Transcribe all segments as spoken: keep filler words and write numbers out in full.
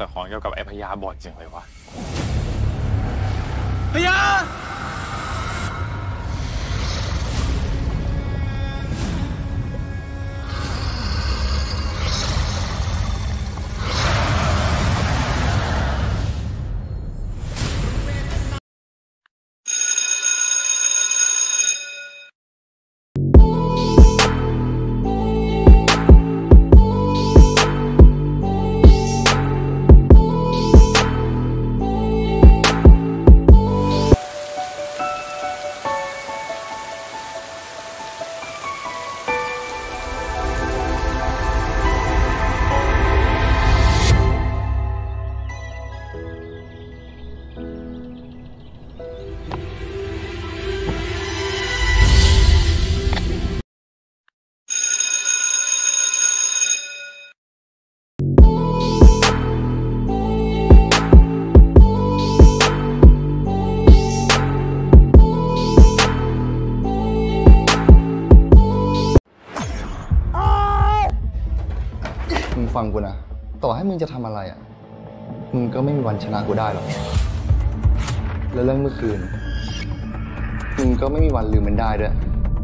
แต่ของเกี่ยวกับไอ้พญาบ่อยจริงเลยวะพญามึงฟังกูนะต่อให้มึงจะทำอะไรอ่ะมึงก็ไม่มีวันชนะกูได้หรอกแล้วเรื่องเมื่อคืนมึงก็ไม่มีวันลืมมันได้ด้วย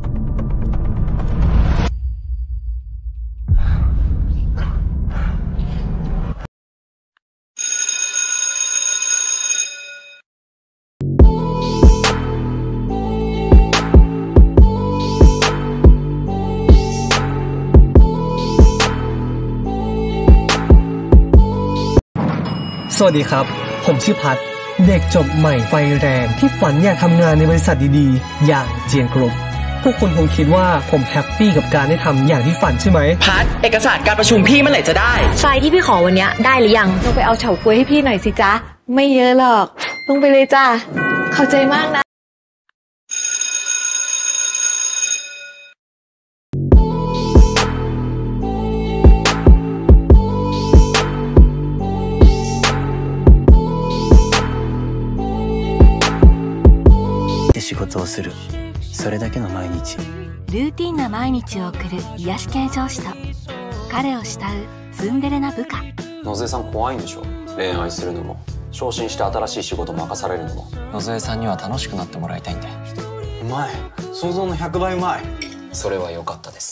สวัสดีครับผมชื่อพัดเด็กจบใหม่ไฟแรงที่ฝันอยากทำงานในบริษัทดีๆอย่างเจียนกรุ๊ปพวกคุณคงคิดว่าผมแฮปปี้กับการได้ทำอย่างที่ฝันใช่ไหมพัดเอกสารการประชุมพี่เมื่อไหร่จะได้ไฟล์ที่พี่ขอวันนี้ได้หรือยังต้องไปเอาเฉาก๊วยให้พี่หน่อยสิจ๊ะไม่เยอะหรอกลงไปเลยจ้าเข้าใจมากนะ仕事をするそれだけの毎日ルーティンな毎日を送る癒し系上司と彼を慕うツンデレな部下。 野添さん怖いんでしょ。恋愛するのも昇進して新しい仕事任されるのも。 野添さんには楽しくなってもらいたいんで。 うまい、想像のひゃくばいうまい。それは良かったです。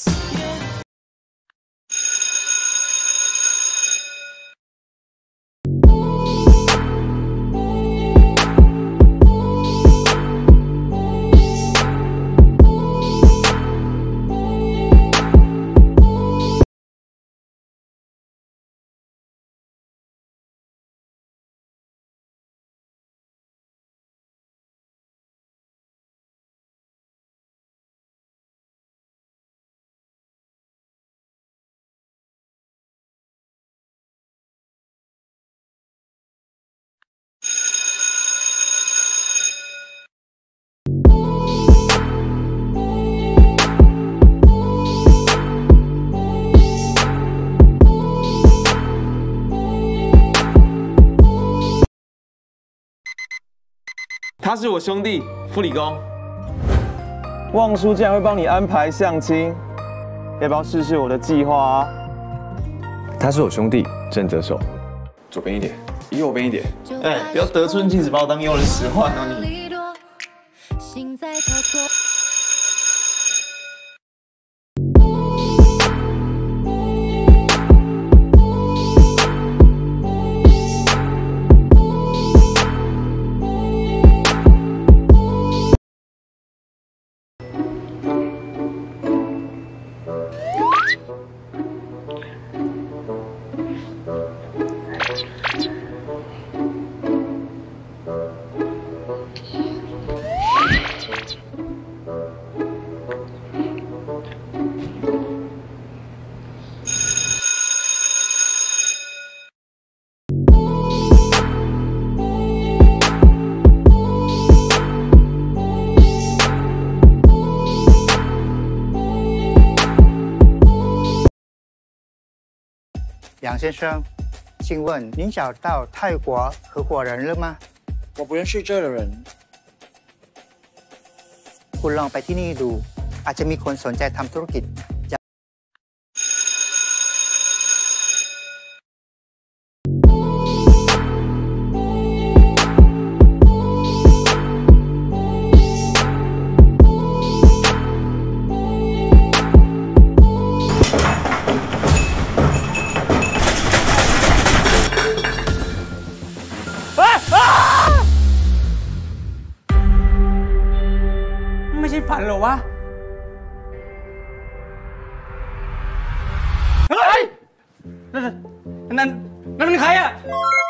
他是我兄弟傅理工，望叔竟然会帮你安排相亲，要不要试试我的计划啊？他是我兄弟郑泽守，左边一点，右边一点。哎，不要得寸进尺，把我当佣人使唤哦你。 杨先生，请问您找到泰国合伙人了吗？ 我不认识这的人。 คุณลองไปที่นี่ดูอาจจะมีคนสนใจทำธุรกิจช่ฝันเหรอวะเฮ้ยนั่นนั่นนั่นเป็นใครอะ